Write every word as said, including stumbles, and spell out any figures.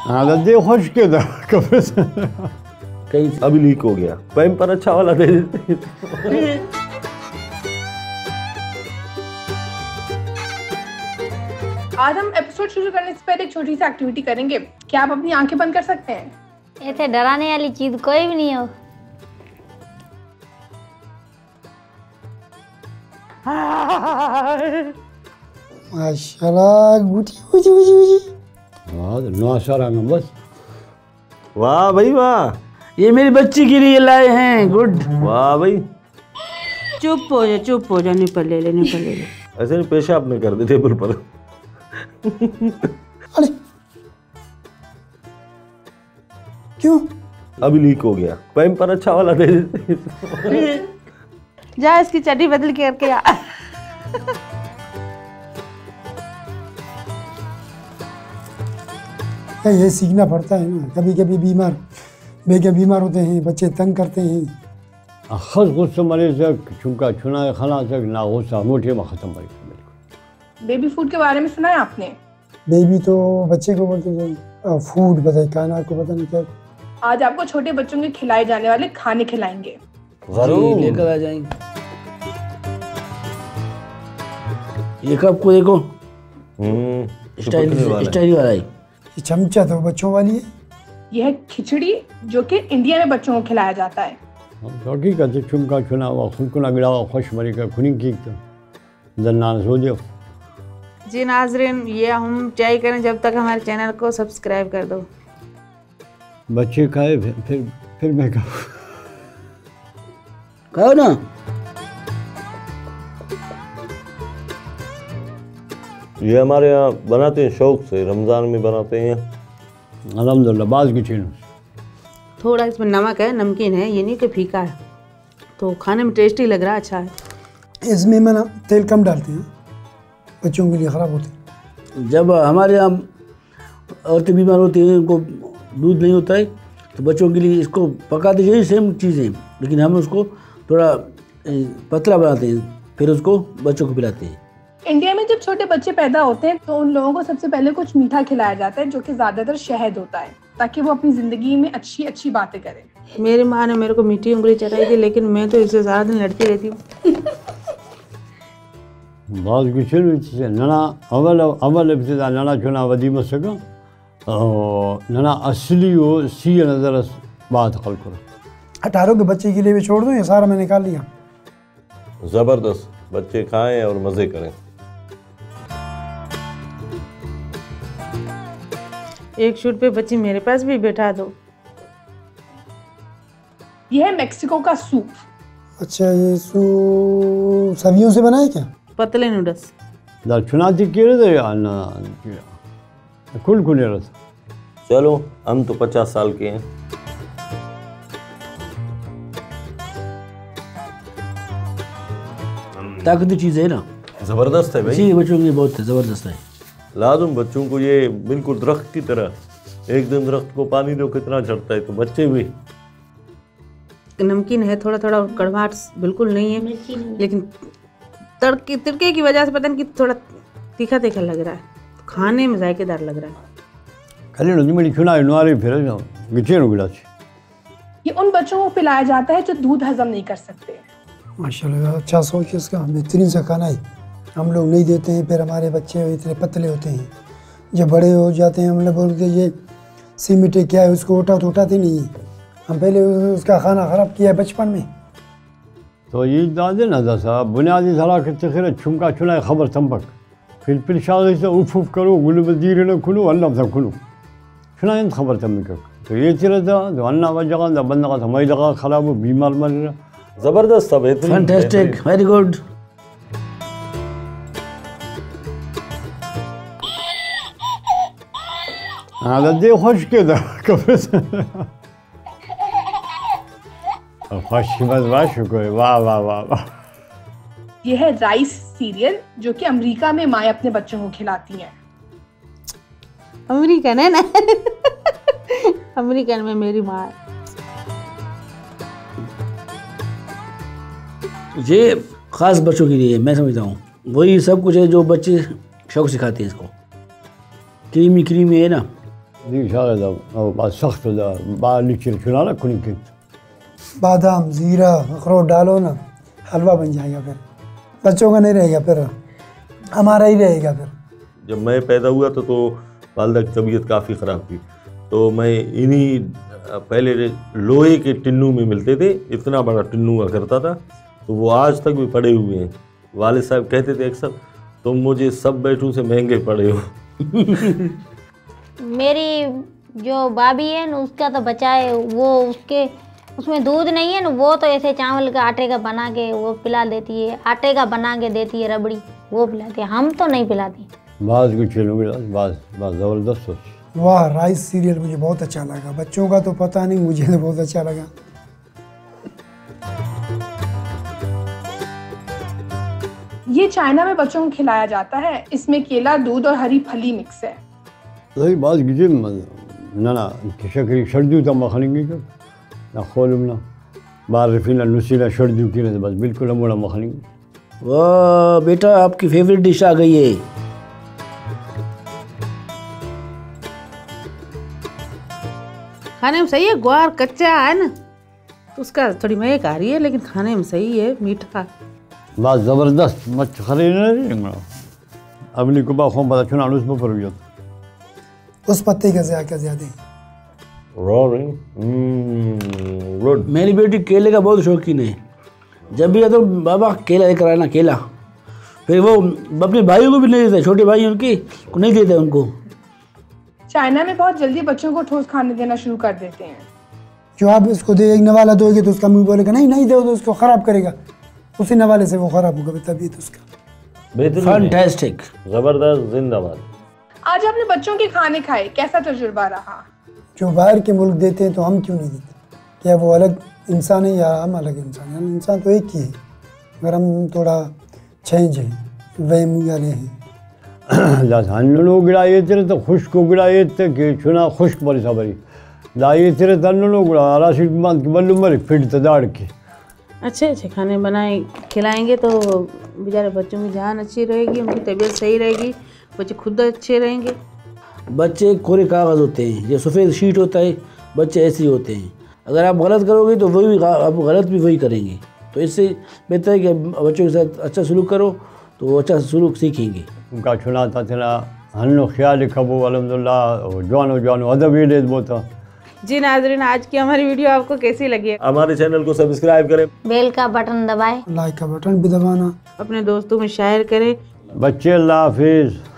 हालत खुश के था कभी से कहीं अभी लीक हो गया, पैम्पर अच्छा वाला दे देते। आज हम एपिसोड शुरू करने से पहले एक छोटी सी एक्टिविटी करेंगे। क्या आप अपनी आंखें बंद कर सकते हैं? ऐसे डराने वाली चीज कोई भी नहीं हो। माशाल्लाह गुटी गुटी गुटी गुटी वाह नौ सारा में बस। वाह भाई वाह, ये मेरी बच्ची के लिए लाए हैं। गुड। वाह भाई, चुप हो जा, चुप हो जा, निपल ले ले, निपल ले ले। ऐसे नहीं पेशाब नहीं कर दे टेबल पर। अरे क्यों? अभी लीक हो गया, पैम्पर अच्छा वाला दे देते। जा इसकी चड्डी बदल के करके आ। ये सीखना पड़ता है ना, कभी कभी बीमार बेके बीमार होते हैं, बच्चे तंग करते हैं। खस गुस्से मरे तक चुमका छुना खाना तक ना गुस्सा मोटे में खत्म मरे बिल्कुल। बेबी फूड के बारे में सुना है आपने? बेबी तो बच्चे को बोलते हैं, फूड पता है काना को पता नहीं क्या। आज आपको छोटे बच्चों के खिलाए जाने वाले खाने खिलाएंगे। जरूर लेकर आ जाएंगे। ये कप को देखो, स्टाइल स्टाइल वाला है। ये चमचा तो बच्चों वाली है। यह है खिचड़ी, जो कि इंडिया में बच्चों को खिलाया जाता है। हकीकत है चुमका छुना हुआ खुद को ना गिरा हुआ खुश मरी का खुनी की तो दन्नान सो दियो। जी नाजरीन, ये हम चाय करें जब तक हमारे चैनल को सब्सक्राइब कर दो। बच्चे खाए फिर फिर, फिर मैं खाऊं। खाओ ना। ये हमारे यहाँ बनाते हैं शौक से, रमज़ान में बनाते हैं। अल्हम्दुलिल्लाह बाज की चीज़ थोड़ा इसमें नमक है, नमकीन है, ये नहीं कि फीका है, तो खाने में टेस्टी लग रहा है, अच्छा है। इसमें मैं ना तेल कम डालते हैं, बच्चों के लिए ख़राब होते हैं। जब हमारे यहाँ औरतें बीमार होती हैं, उनको दूध नहीं होता है, तो बच्चों के लिए इसको पकाते हैं, सेम चीज़ें, लेकिन हम उसको थोड़ा पतला बनाते हैं, फिर उसको बच्चों को पिलाते हैं। इंडिया में जब छोटे बच्चे पैदा होते हैं तो उन लोगों को सबसे पहले कुछ मीठा खिलाया जाता है, जो कि ज्यादातर शहद होता है, ताकि वो अपनी जिंदगी में अच्छी अच्छी बातें करें। मेरी माँ ने मेरे को मीठी उंगली चटाई थी, लेकिन मैं तो इससे सारा दिन लड़ती रहती हूँ। बाज की चीज़ नना अवल अवल इब्तिदा नना चुना वदी मसका और नना असली हो सी नज़र बात खल करो। अठारह के बच्चे के लिए भी छोड़ दो, ये सारा मैं निकाल लिया। ज़बरदस्त, बच्चे खाएं और मज़े करें। एक शूट पे बच्ची मेरे पास भी बैठा दो। यह है मेक्सिको का सूप। अच्छा, ये सूप सब्जियों से बना है क्या? पतले नूडल्स। दा चुनाती किए थे या ना कुल कुल रस। चलो हम तो पचास साल के हैं। ताकती चीज़ है ना, ज़बरदस्त है भाई। जी बच्चों के लिए बहुत ज़बरदस्त है। लाजुम बच्चों को ये बिल्कुल दरख्त की तरह, एक दिन दरख्त को पानी दो कितना चढ़ता है, तो बच्चे भी। नमकीन है, थोड़ा थोड़ा कड़वाहट बिल्कुल नहीं है, लेकिन तड़के तिड़के की वजह से पता नहीं कि थोड़ा तीखा तीखा लग रहा है, खाने में जायकेदार लग रहा है। खाली नदी में चुना इनवारे फिर गिचे नो गिलास। ये उन बच्चों को पिलाया जाता है जो दूध हजम नहीं कर सकते। माशाल्लाह अच्छा सोच है इसका, बेहतरीन सा खाना है। हम लोग नहीं देते हैं, फिर हमारे बच्चे इतने पतले होते हैं, जब बड़े हो जाते हैं हम लोग बोलते हैं ये सीमिटे क्या है, उसको उठा तो उठाते नहीं है। हम पहले उसका खाना ख़राब किया है बचपन में। तो ये दादे ना दसा बुनियादी सलाह के तखिर चुमका चुना खबर तंबक फिर फिर शादी से उफ उफ करो गुल बदीर न खुलो अल्लाह से खुलो चुना इन खबर तंबक। तो ये चीज़ था जो अन्ना वजह दा बंदा का समय जगह खराब हो बीमार मर रहा। ज़बरदस्त था, बेहतरीन, फैंटास्टिक, वेरी गुड। हाँ दे खुश के था कभी से खुश बस वाह शुक्र, वाह वाह वाह वाह। यह है राइस सीरियल, जो कि अमेरिका में माएँ अपने बच्चों को खिलाती हैं। अमेरिकन है ना। अमेरिकन में मेरी माँ है। ये ख़ास बच्चों के लिए मैं समझता हूँ, वही सब कुछ है जो बच्चे शौक सिखाते हैं इसको। क्रीमी क्रीमी है ना, دي شغلة أو بعد سخت ده بعد نشيل شنو على كوني كيت बादाम जीरा अखरोट डालो ना हलवा बन जाएगा, फिर बच्चों का नहीं रहेगा, फिर हमारा ही रहेगा। फिर जब मैं पैदा हुआ तो तो वालदा की तबीयत काफ़ी ख़राब थी, तो मैं इन्हीं पहले लोहे के टिन्नू में मिलते थे, इतना बड़ा टिन्नू हुआ करता था, तो वो आज तक भी पड़े हुए हैं। वालिद साहब कहते थे अक्सर, तुम मुझे सब बैठों से महंगे पड़े हो। मेरी जो भाभी है ना उसका तो बचा है, वो उसके उसमें दूध नहीं है ना, वो तो ऐसे चावल का आटे का बना के वो पिला देती है, आटे का बना के देती है रबड़ी, वो पिलाती है, हम तो नहीं पिलाती। बाज कुछ खेलूँगी बाज बाज ज़बरदस्त हो। वाह, राइस सीरियल मुझे बहुत अच्छा लगा, बच्चों का तो पता नहीं, मुझे तो बहुत अच्छा लगा। ये चाइना में बच्चों को खिलाया जाता है, इसमें केला, दूध और हरी फली मिक्स है। زي بعض جديد إن أنا كشكري شردو تم خليني كده نخولمنا بعرفين النسيلة شردو كده بس بالكل أمورا مخلين। वाह बेटा, आपकी फेवरेट डिश आ गई है। खाने में सही है, ग्वार कच्चा है ना तो उसका थोड़ी महक आ रही है, लेकिन खाने में सही है, मीठा। बात ज़बरदस्त मच खरीदना नहीं अगली को बाखों पता चुना उस पर फरुजत उस पत्ते का ज़्यादा ज़्यादा गुड। मेरी बेटी केले का बहुत शौकीन है, जब भी तो बाबा केला लेकर आना, केला। फिर वो अपने भाइयों को भी नहीं देता, छोटे भाई उनके को नहीं देता उनको। चाइना में बहुत जल्दी बच्चों को ठोस खाने देना शुरू कर देते हैं। जो आप इसको दे एक नवाला दोगे तो उसका मुंह बोलेगा नहीं नहीं दो तो उसको ख़राब करेगा, उसी नवाले से वो ख़राब होगा तबीयत उसका। फैंटास्टिक, ज़बरदस्त, जिंदाबाद। आज आपने बच्चों के खाने खाए, कैसा तजुर्बा रहा? जो बाहर के मुल्क देते हैं तो हम क्यों नहीं देते? क्या वो अलग इंसान है या हम अलग इंसान हैं? इंसान तो एक ही है, मगर हम थोड़ा चेंज है, वहम वाले हैं। لا هنلو قلا يتر تخشك قلا يتر كي شنا خشك بري صبري لا يتر تنلو قلا راشد مان كبلو مري फिट तदाड़ के। अच्छे अच्छे खाने बनाए खिलाएंगे तो बेचारे बच्चों की जान अच्छी रहेगी, उनकी तबीयत सही रहेगी, बच्चे खुद अच्छे रहेंगे। बच्चे कोरे कागज़ होते हैं, ये सफ़ेद शीट होता है, बच्चे ऐसे ही होते हैं। अगर आप गलत करोगे तो वही आप गलत भी वही करेंगे, तो इससे बेहतर है कि बच्चों के साथ अच्छा सलूक करो तो वो अच्छा सलूक सीखेंगे। उनका चुना था तना हन्नो ख्याल खबो अल्हम्दुलिल्लाह जवानो जवानो अदब ये बोता। जी नाज़रीन, आज की हमारी वीडियो आपको कैसी लगी? हमारे चैनल को सब्सक्राइब करें, बेल का बटन दबाएं, लाइक का बटन भी दबाना, अपने दोस्तों में शेयर करें। बच्चे अल्लाह हाफिज़।